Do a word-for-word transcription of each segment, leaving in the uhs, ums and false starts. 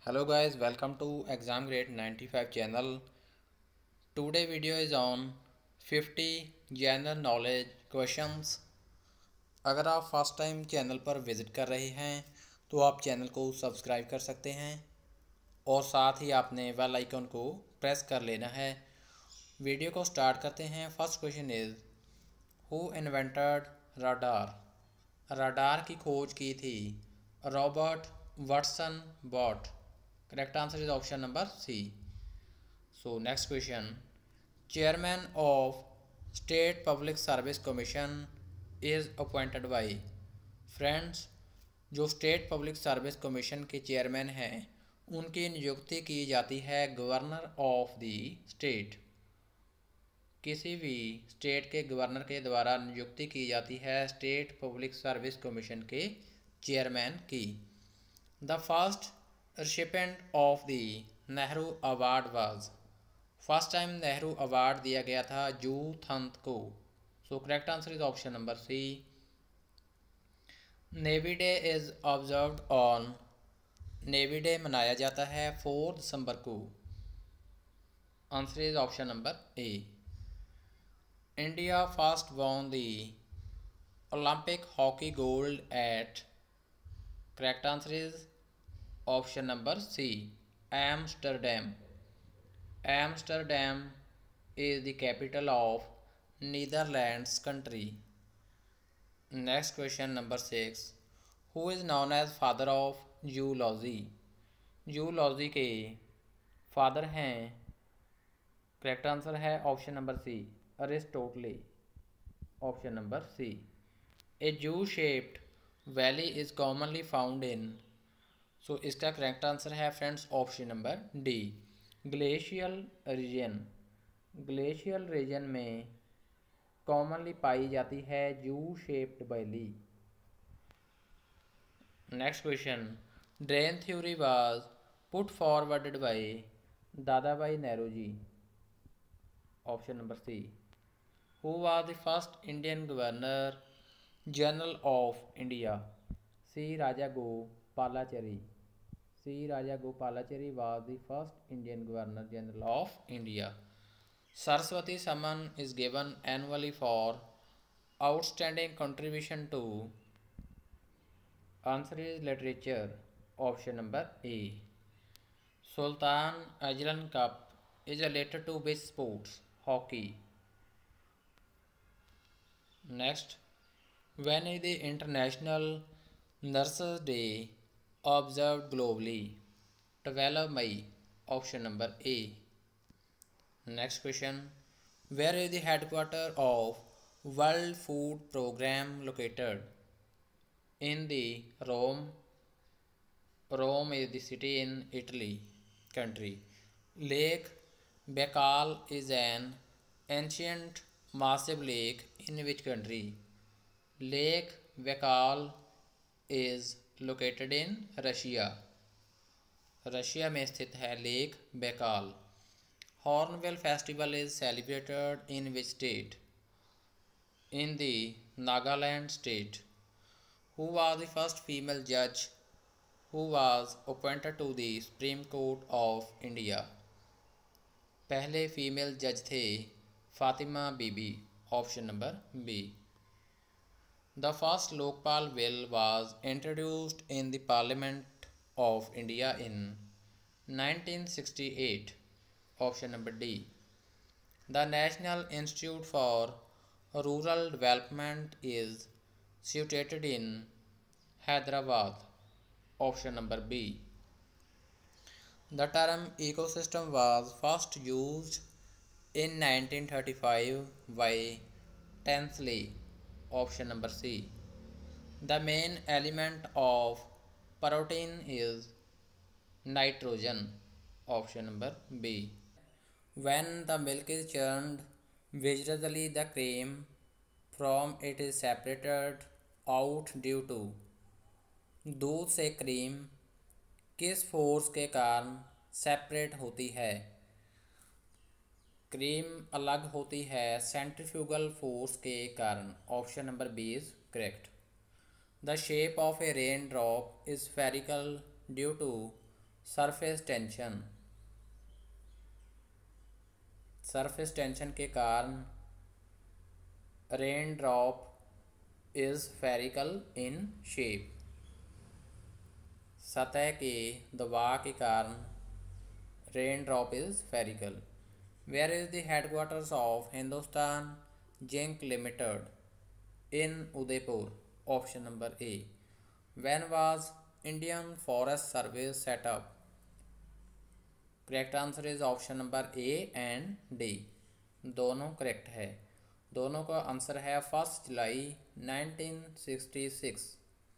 Hello guys, welcome to Exam Grade ninety-five channel. Today video is on fifty general knowledge questions. अगर आप first time channel पर visit कर रहे हैं तो आप चैनल को सब्सक्राइब कर सकते हैं और साथ ही आपने बेल आइकन को प्रेस कर लेना है। वीडियो को स्टार्ट करते हैं। First question is who invented radar? Radar की खोज की थी Robert Watson Watt. Correct answer is option number C. So next question. Chairman of State Public Service Commission is appointed by. Friends, जो state public service commission के chairman हैं उनकी नियुक्ति की जाती है गवर्नर ऑफ द स्टेट। किसी भी स्टेट के गवर्नर के द्वारा नियुक्ति की जाती है स्टेट पब्लिक सर्विस कमीशन के चेयरमैन की। The first recipient of the Nehru award was. First time Nehru award दिया गया था जू थंत को। So correct answer is option number C. Navy day is observed on. Navy day मनाया जाता है four दिसंबर को। Answer is option number A. India first won the Olympic hockey gold at. Correct answer is option number C Amsterdam. Amsterdam is the capital of Netherlands country. Next question number six. Who is known as father of zoology? zoology के father हैं। Correct answer है option number C Aristotle. Option number C. A U shaped valley is commonly found in. So इसका correct answer है friends option number D glacial region. Glacial region में commonly पाई जाती है U shaped valley. Next question. Drain theory was put forwarded by Dadabhai Nehru. Option number C. Who was the first Indian governor general of India? C Raja Gopalachari. C Rajagopalachari was the first Indian Governor General of India. Saraswati Samman is given annually for outstanding contribution to. Answer is literature. Option number A. Sultan Ajlan Cup is related to which sports? Hockey. Next. When is the International Nurses Day observed globally? twelve May. Option number A. Next question. Where is the headquarters of World Food Program located? In the Rome. Rome is the city in Italy country. Lake Baikal is an ancient massive lake in which country? Lake Baikal is located in Russia. Russia में स्थित है lake Baikal. Hornbill festival is celebrated in which state? In the Nagaland state. Who was the first female जज who was appointed to the supreme court of India? पहले female जज थे Fathima Beevi. Option number B. The first Lokpal Bill was introduced in the Parliament of India in nineteen sixty-eight. Option number D. The National Institute for Rural Development is situated in Hyderabad. Option number B. The term ecosystem was first used in nineteen thirty-five by Tansley. Option number C. The main element of protein is nitrogen. Option number B. When the milk is churned, vigorously the cream from it is separated out due to. दूध से cream किस force के कारण separate होती है? Cream अलग होती है सेंट्रीफ्यूगल फोर्स के कारण। Option number B is correct. The shape of a rain drop is spherical due to surface tension, surface tension के कारण rain drop is spherical in shape, सतह के दबाव के कारण rain drop is spherical. Where is the headquarters of Hindustan zinc limited? In Udaipur, option number A. When was Indian forest service set up? Correct answer is option number A and D, दोनों करेक्ट है। दोनों का आंसर है first July nineteen sixty six.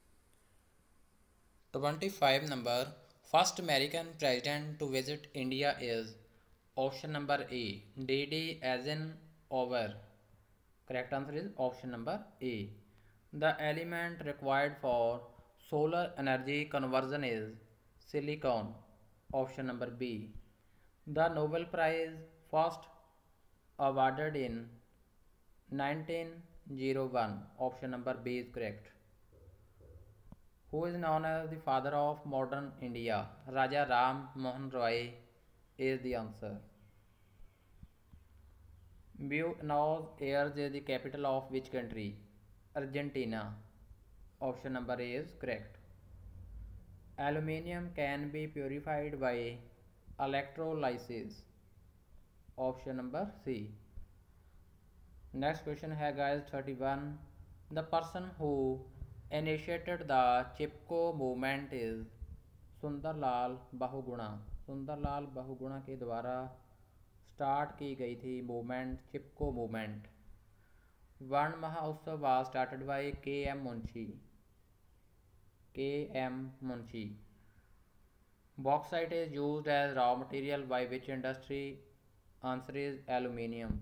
Twenty five number, first American president to visit India is? Option number A D D Eisenhower, correct answer is option number A. The element required for solar energy conversion is? Silicon, option number B. The Nobel prize first awarded in nineteen O one, option number B is correct. Who is known as the father of modern India? Raja Ram Mohan Roy is the answer. Buenos Aires is the capital of which country? Argentina, option number A is correct. Aluminium can be purified by electrolysis, option number C. Next question है guys thirty-one. The person who initiated the Chipko movement is? Sunderlal Bahuguna, Sunderlal Bahuguna के द्वारा start की गई थी movement Chipko movement. Van Mahotsav was started by K M Munshi, K M Munshi. Bauxite is used as raw material by which industry? Answer is aluminium.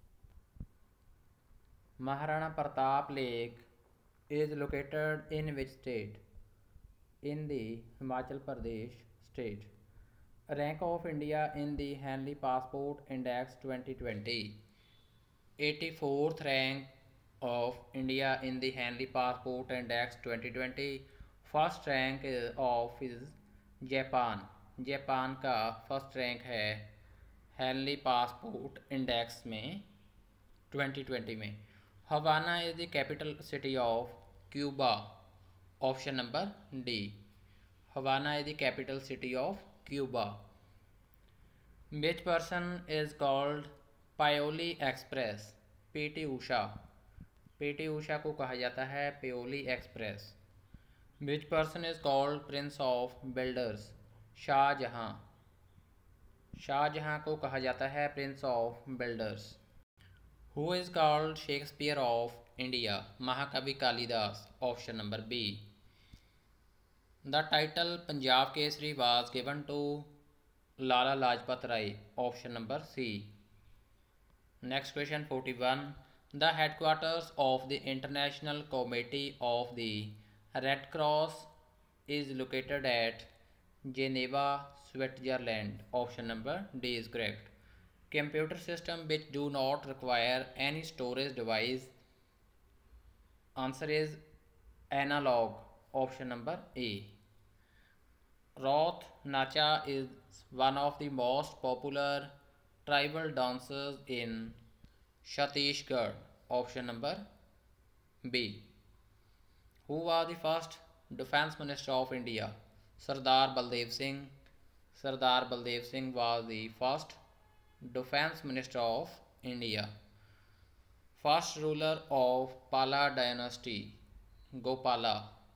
Maharana Pratap lake is located in which state? In the Himachal Pradesh state. Rank of India in the Henley Passport Index twenty twenty. eighty-fourth rank of India in the Henley Passport Index twenty twenty. First rank of is Japan, Japan का first rank है Henley passport index में twenty twenty में। Havana is the capital city of Cuba, option number D. Havana is the capital city of Cuba. Which person is called Payyoli express? PT Usha, PT Usha को कहा जाता है Payyoli express. Which person is called prince of builders? Shahjahan, Shahjahan को कहा जाता है prince of builders. Who is called Shakespeare of India? महाकवि Kalidas, option number B. The title Punjab Kesari was given to Lala Lajpat Rai, option number C. Next question forty one. The headquarters of the international committee of the red cross is located at Geneva, Switzerland, option number D is correct. Computer system which do not require any storage device? Answer is analog, option number A. Roth Nacha is one of the most popular tribal dances in Chhattisgarh, option number B. Who was the first defense minister of India? Sardar Baldev Singh. Sardar Baldev Singh was the first Defense Minister of India. First ruler of Pala dynasty? Gopala,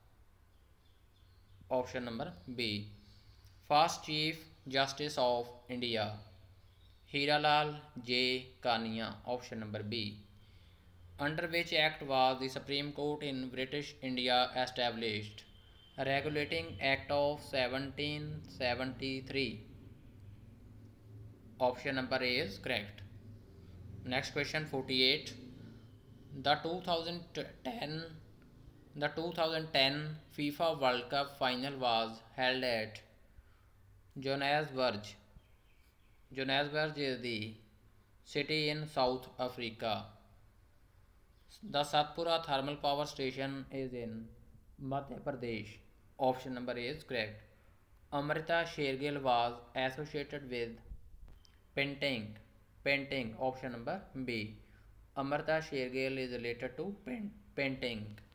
option number B. First Chief Justice of India? Hiralal J. Kania, option number B. Under which act was the Supreme Court in British India established? Regulating Act of seventeen seventy-three, option number A is correct. Next question forty-eight. The twenty ten the twenty ten FIFA World Cup final was held at Johannesburg. Johannesburg is the city in South Africa. The Satpura thermal power station is in Madhya Pradesh. Option number A is correct. Amrita Shergill was associated with painting. Painting. Option number B. Amrita Shergill is related to paint, painting.